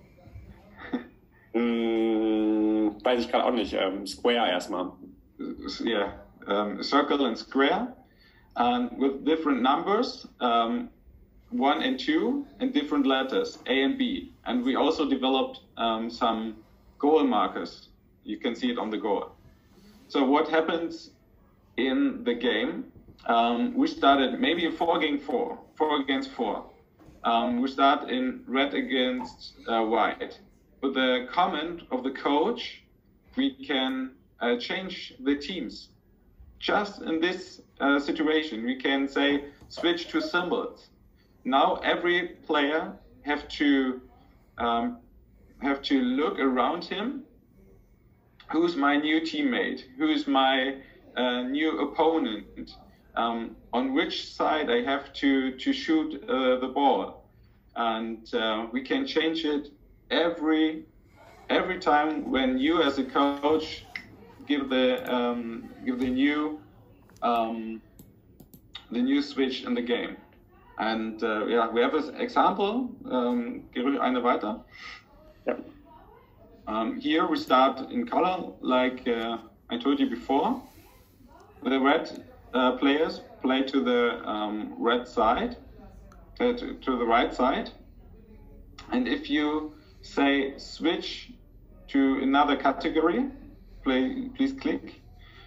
hm, weiß ich gerade auch nicht. Ähm, Square erstmal. Yeah, um, circle and square, and with different numbers, um, one and two, and different letters, A and B. And we also developed um, some goal markers. You can see it on the goal. So what happens in the game? Um, we started maybe a four against four, four against four. Um, we start in red against uh, white. With the comment of the coach, we can uh, change the teams. Just in this uh, situation, we can say switch to symbols. Now every player have to um, have to look around him. Who's my new teammate? Who's my uh, new opponent? Um, on which side I have to to shoot uh, the ball, and uh, we can change it every every time when you as a coach give the um, give the new um, the new switch in the game. And uh, yeah, we have an example. Um, geh ruhig eine weiter. Yep. Um, here we start in color, like uh, I told you before. The red uh, players play to the um, red side, uh, to, to the right side. And if you say switch to another category, play, please click.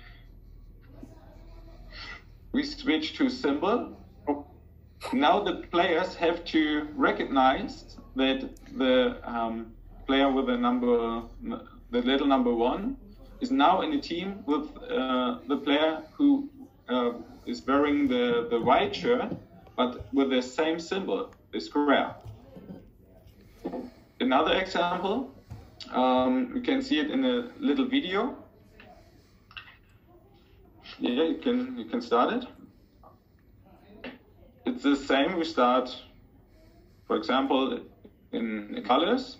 We switch to symbol. Now the players have to recognize that the um, player with the number, the little number one, is now in a team with uh, the player who uh, is wearing the, the white shirt, but with the same symbol, the square. Another example, um, you can see it in a little video. Yeah, you can you can start it. It's the same. We start, for example, in, in colors.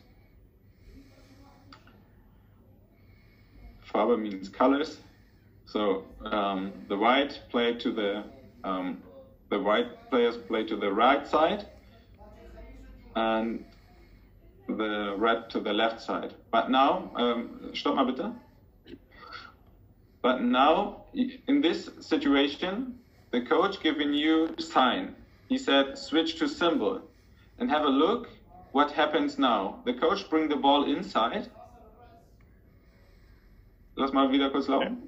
Farbe means colors. So um, the white play to the um, the white players play to the right side, and the red to the left side. But now, um, stopp mal bitte. But now, in this situation, the coach giving you a sign. He said, switch to symbol, and have a look what happens now. The coach bring the ball inside. Lass mal wieder kurz laufen.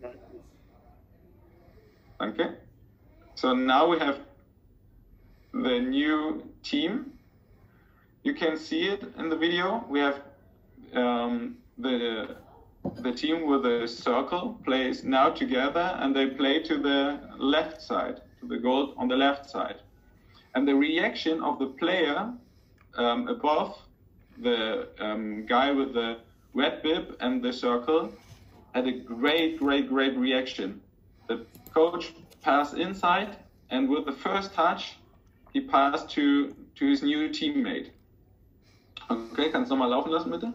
Danke. So now we have the new team. You can see it in the video. We have um, the the team with the circle plays now together, and they play to the left side, to the goal on the left side. And the reaction of the player um, above the um, guy with the red bib and the circle had a great, great, great reaction. The coach passed inside, and with the first touch, he passed to, to his new teammate. Okay, kannst du nochmal laufen lassen, bitte?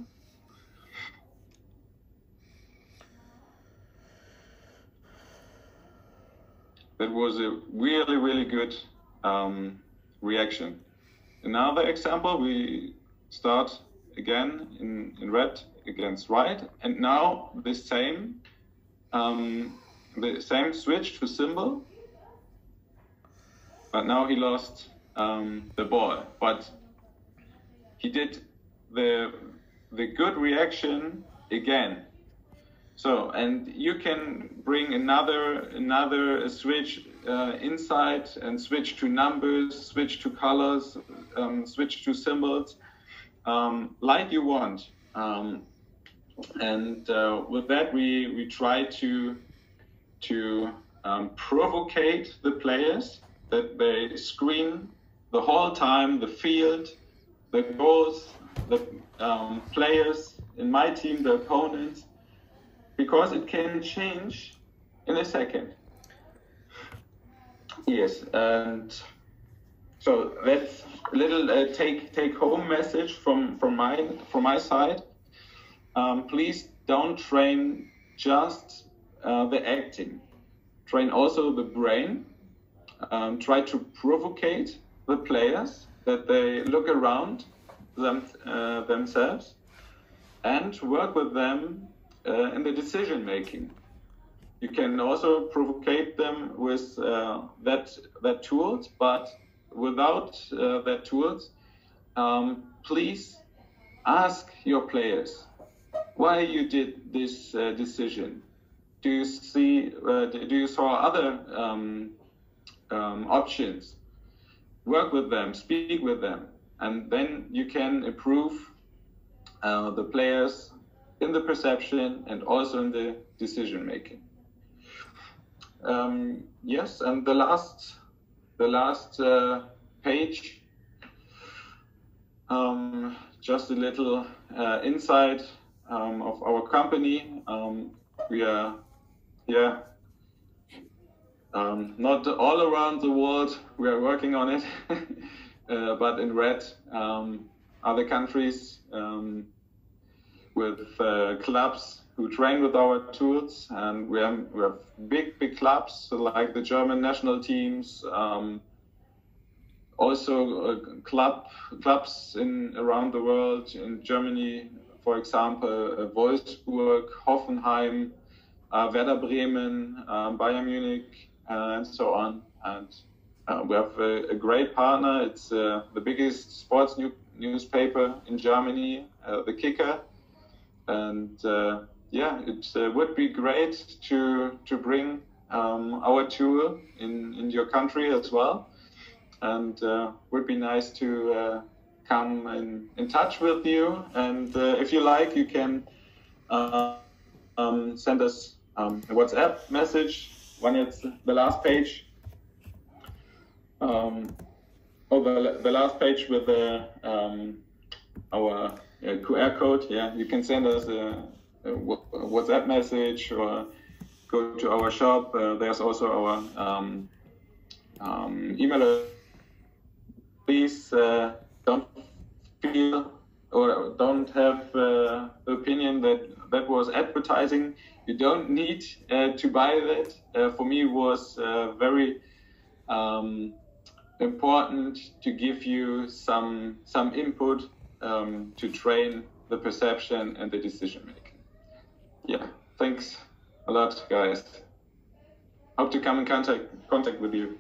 That was a really, really good um, reaction. Another example, we start again in, in red against white, and now the same, um, the same switch to symbol, but now he lost um, the ball. But he did the the good reaction again. So, and you can bring another another switch uh, inside and switch to numbers, switch to colors, um, switch to symbols, um, like you want. Um, and uh, with that, we we try to to um, provocate the players that they screen the whole time, the field, the goals, the um, players in my team, the opponents, because it can change in a second. Yes, and so that's a little uh, take take home message from from my from my side. Um, please don't train just uh, the acting. Train also the brain. Um, try to provocate the players that they look around them uh, themselves, and work with them uh, in the decision making. You can also provocate them with uh, that that tools, but without uh, that tools, um, please ask your players why you did this uh, decision. Do you see? Uh, do you saw other um, um, options? Work with them, speak with them, and then you can improve uh, the players in the perception and also in the decision making. Um, yes, and the last, the last uh, page, um, just a little uh, insight um, of our company. Um, we are, yeah, um, not all around the world. We are working on it, uh, but in red, um, other countries um, with uh, clubs who train with our tools, and we have, we have big, big clubs like the German national teams, um, also uh, club clubs in around the world. In Germany, for example, uh, Wolfsburg, Hoffenheim, uh, Werder Bremen, um, Bayern Munich, uh, and so on. And uh, we have a, a great partner. It's uh, the biggest sports new, newspaper in Germany, uh, the Kicker, and uh, yeah, it uh, would be great to to bring um, our tool in, in your country as well, and uh, would be nice to uh, come in, in touch with you. And uh, if you like, you can uh, um, send us um, a WhatsApp message when it's the last page. Um, oh, the, the last page with the um, our uh, Q R code. Yeah, you can send us a a WhatsApp message or go to our shop. Uh, there's also our um, um, email. Please uh, don't feel or don't have uh, the opinion that that was advertising. You don't need uh, to buy that. Uh, for me, it was uh, very um, important to give you some some input um, to train the perception and the decision making. Yeah, thanks a lot, guys. Hope to come in contact contact with you.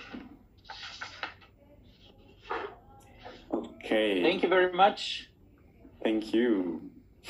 Okay. Thank you very much. Thank you.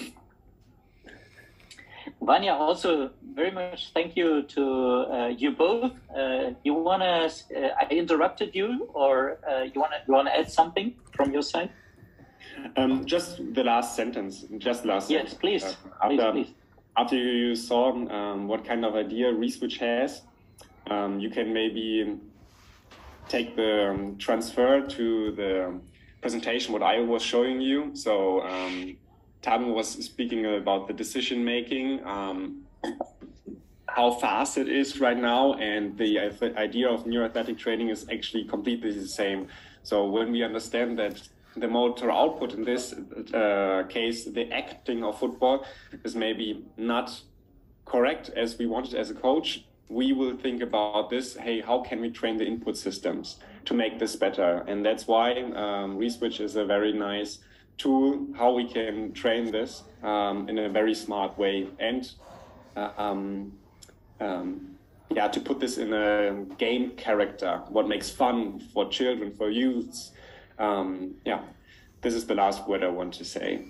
Vanya, also very much thank you to uh, you both. Uh, you wanna? Uh, I interrupted you, or uh, you wanna you wanna add something from your side? Um, just the last sentence. Just last. Yes, sentence. please. Uh, after, please, please. After you saw um, what kind of idea ReSwitch has, um, you can maybe take the um, transfer to the presentation what I was showing you. So um, Tamu was speaking about the decision making, um, how fast it is right now, and the idea of neuroathletic training is actually completely the same. So when we understand that the motor output in this uh, case, the acting of football, is maybe not correct as we wanted as a coach, we will think about this, hey, how can we train the input systems to make this better? And that's why um, ReSwitch is a very nice tool, how we can train this um, in a very smart way. And uh, um, um, yeah, to put this in a game character, what makes fun for children, for youths. Um, yeah, this is the last word I want to say.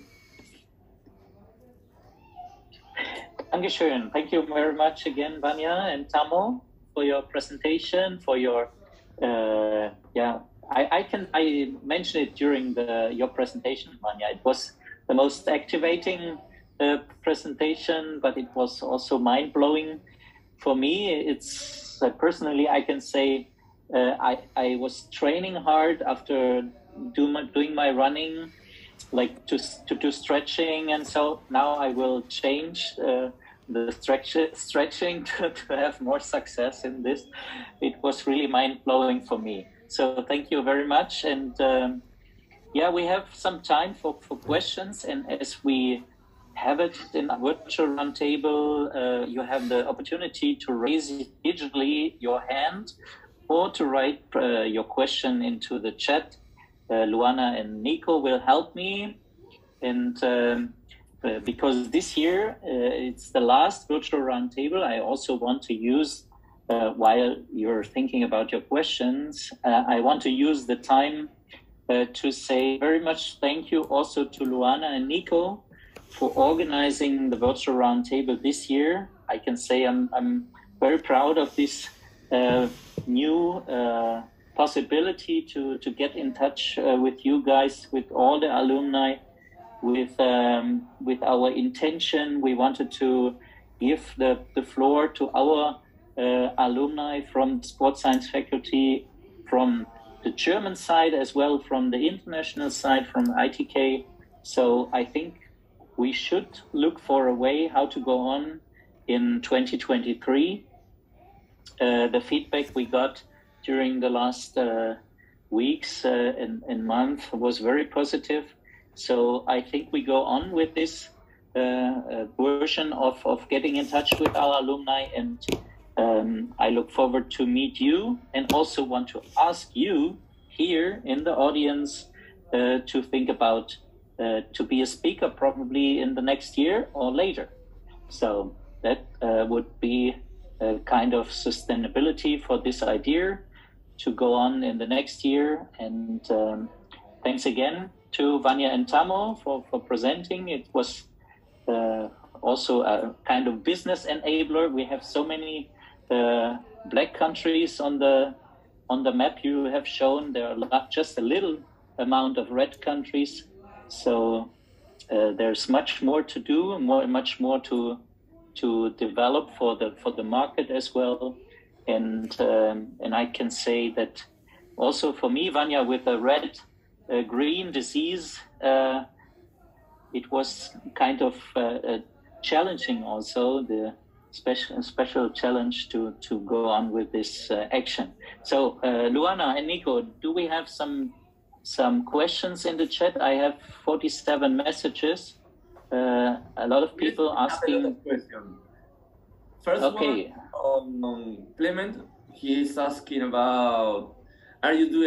Dankeschön. Thank you very much again, Vanya and Tamo, for your presentation, for your, uh, yeah, I, I can, I mentioned it during the your presentation, Vanya. It was the most activating uh, presentation, but it was also mind-blowing for me. It's uh, personally, I can say, uh, I, I was training hard after do my, doing my running, like to to do stretching, and so now I will change uh, the stretch, stretching to, to have more success in this. It was really mind-blowing for me. So thank you very much. And um, yeah, we have some time for, for questions, and as we have it in a virtual roundtable, uh, you have the opportunity to raise digitally your hand or to write uh, your question into the chat. Uh, Luana and Nico will help me, and um, uh, because this year uh, it's the last virtual roundtable, I also want to use, uh, while you're thinking about your questions, uh, I want to use the time uh, to say very much thank you also to Luana and Nico for organizing the virtual roundtable this year. I can say I'm, I'm very proud of this uh, new uh, possibility to, to get in touch uh, with you guys, with all the alumni, with um, with our intention. We wanted to give the, the floor to our uh, alumni from the sports science faculty, from the German side as well, from the international side, from I T K. So I think we should look for a way how to go on in twenty twenty-three. Uh, the feedback we got during the last uh, weeks uh, and, and month was very positive. So I think we go on with this uh, uh, version of, of getting in touch with our alumni, and um, I look forward to meet you, and also want to ask you here in the audience uh, to think about uh, to be a speaker probably in the next year or later. So that uh, would be a kind of sustainability for this idea to go on in the next year. And um, thanks again to Vanya and Tamo for, for presenting. It was uh, also a kind of business enabler. We have so many uh, black countries on the on the map you have shown. There are just a little amount of red countries. So uh, there's much more to do, more much more to to develop for the for the market as well. And um, and I can say that also for me, Vanya, with a red uh, green disease, uh, it was kind of uh, uh, challenging also, the special special challenge to to go on with this uh, action. So uh, Luana and Nico, do we have some some questions in the chat? I have forty-seven messages. Uh, a lot of people yes, asking. First okay. one, um, Clement, he is asking about, are you doing